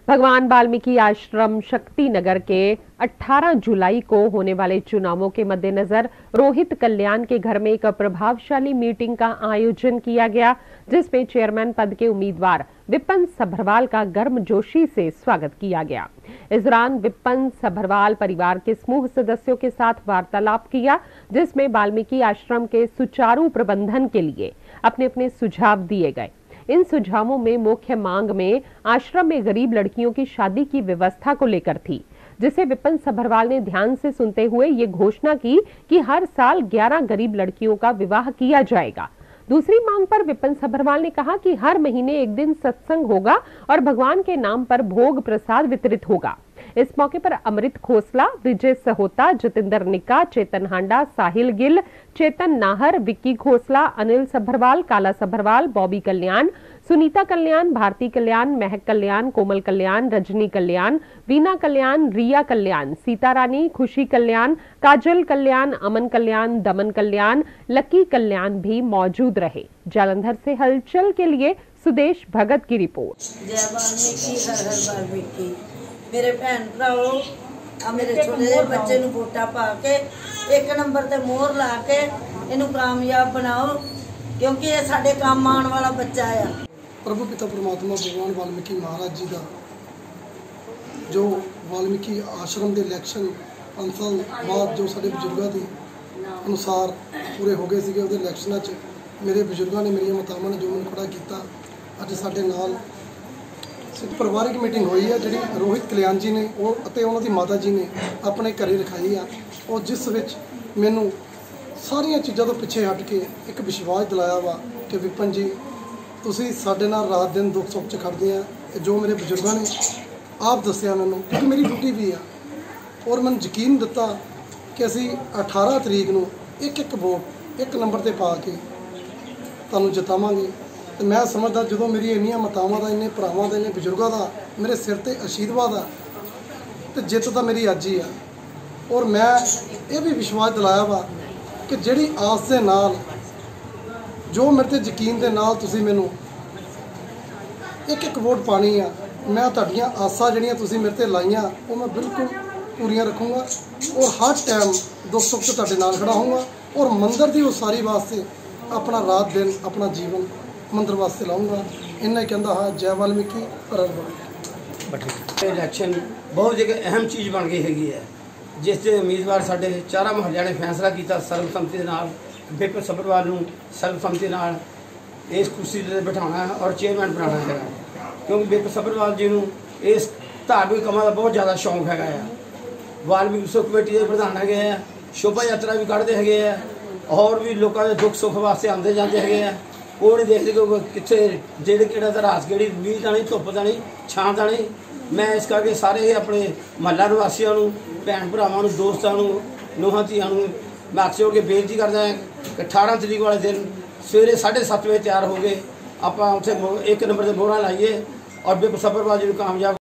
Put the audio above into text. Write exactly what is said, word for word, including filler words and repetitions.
भगवान वाल्मीकि आश्रम शक्ति नगर के अठारह जुलाई को होने वाले चुनावों के मद्देनजर रोहित कल्याण के घर में एक प्रभावशाली मीटिंग का आयोजन किया गया, जिसमें चेयरमैन पद के उम्मीदवार विपिन सभरवाल का गर्मजोशी से स्वागत किया गया। इस दौरान विपिन सभरवाल परिवार के समूह सदस्यों के साथ वार्तालाप किया, जिसमें वाल्मीकि आश्रम के सुचारू प्रबंधन के लिए अपने अपने सुझाव दिए गए। इन सुझावों में मुख्य मांग में आश्रम में गरीब लड़कियों की शादी की व्यवस्था को लेकर थी, जिसे विपिन सभरवाल ने ध्यान से सुनते हुए ये घोषणा की कि हर साल ग्यारह गरीब लड़कियों का विवाह किया जाएगा। दूसरी मांग पर विपिन सभरवाल ने कहा कि हर महीने एक दिन सत्संग होगा और भगवान के नाम पर भोग प्रसाद वितरित होगा। इस मौके पर अमृत खोसला, विजय सहोता, जतिंदर निका, चेतन हांडा, साहिल गिल, चेतन नाहर, विक्की खोसला, अनिल सभरवाल, काला सभरवाल, बॉबी कल्याण, सुनीता कल्याण, भारती कल्याण, महक कल्याण, कोमल कल्याण, रजनी कल्याण, वीना कल्याण, रिया कल्याण, सीता रानी, खुशी कल्याण, काजल कल्याण, अमन कल्याण, दमन कल्याण, लकी कल्याण भी मौजूद रहे। जालंधर से हलचल के लिए सुदेश भगत की रिपोर्ट। जय वाल्मीकि, हर हर वाल्मीकि। मेरे भैन भराओ, मेरे छोटे बच्चे नूं वोटा पा के एक नंबर ते मोहर ला के इनू कामयाब बनाओ, क्योंकि ये साडे काम आने वाला बच्चा है। प्रभु पिता परमात्मा भगवान वाल्मीकि महाराज जी का जो वाल्मीकि आश्रम के इलैक्शन पाँच साल बाद जो साडे बजुर्गों के अनुसार पूरे हो गए थे, इलैक्शनों मेरे बजुर्गों ने, मेरी मातावां ने जो मैंने खड़ा किया, अज साडे नाल एक परिवारिक मीटिंग हुई है जी रोहित कल्याण जी ने और उन्होंने माता जी ने अपने घरे रखाई है, और जिस विच मैनू सारिया चीज़ों तो पिछे हट के एक विश्वास दिलाया वा कि विपिन जी तुसी साडे नाल रात दिन दुख सुख च खड़दे हैं। जो मेरे बजुर्गों ने आप दसिया मैनू, क्योंकि मेरी ड्यूटी भी है, और मैंने यकीन दिता कि असी अठारह तरीक नूं एक एक वोट एक नंबर ते पा के तुहानूं जितावांगे। तो मैं समझदा जो मेरी इन्नियां मातावां दा, इन्ने भरावां दा, इन्ने बजुर्गों का मेरे सिर ते आशीर्वाद आ, तो जित तो मेरी अज ही आ। और मैं ये भी विश्वास दिलाया वा कि जिहड़ी आस दे नाल जो मेरे ते यकीन दे नाल तुसीं मैनू एक एक वोट पानी आ, मैं तुहाडीआं आसां जिहड़ियां तुसीं मेरे ते लाइयां वो मैं बिल्कुल पूरियां रखूँगा, और हर टाइम दुख सुख से तुहाडे नाल खड़ा होऊंगा, और मंदिर की उसारी वास्ते अपना रात दिन अपना जीवन मंदिर वास्ते लाऊंगा। इन्ना ही कहता हाँ, जय वाल्मीकि, हर हर वाल्मीकि। इलैक्शन बहुत एक अहम चीज़ बन गई हैगी है, जिस ते उम्मीदवार साढ़े चारा मुहल्लियां ने फैसला किया सर्वसम्मति नाल विपिन सभरवाल नूं सर्वसम्मति नाल इस कुर्सी ते बिठाना है और चेयरमैन बनाना है, क्योंकि विपिन सभरवाल जी नूं इस धार्मिक कामां दा बहुत ज़्यादा शौक है। वाल्मीकि उत्सव कमेटी के प्रधान है, शोभा यात्रा भी कढ़ते है, और भी लोगों के दुख सुख वास्ते आते जाते हैं। वो नहीं देखते कि कितने जेड़े किड़ा तो रात केड़ी मीह का नहीं, धुप का नहीं, छां का नहीं। मैं इस करके सारे अपने महला निवासियों भैन भरावां दोस्तों नूहां धीआं मैं हत्थ जोड़ के बेनती करदा है कि अठारह तरीक वाले दिन सवेरे साढ़े सत्त बजे तैयार हो गए, आप उत्थे एक नंबर से मोहरां लाइए और विपिन सभरवाल जी नूं कामयाब